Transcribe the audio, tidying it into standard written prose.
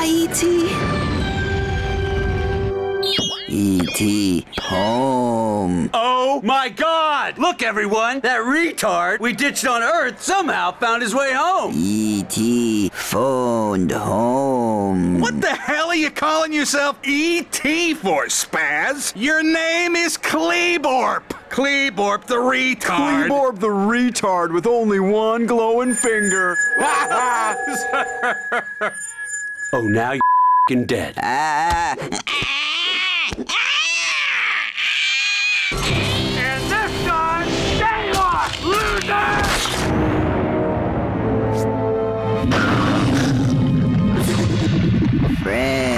Bye, E.T. E.T. home. Oh my God! Look, everyone! That retard we ditched on Earth somehow found his way home! E.T. phoned home. What the hell are you calling yourself E.T. for, Spaz? Your name is Kleborp. Kleborp the retard. Kleborp the retard with only one glowing finger. Oh, now you're f***ing dead. And this time, stay lost, loser! Friend.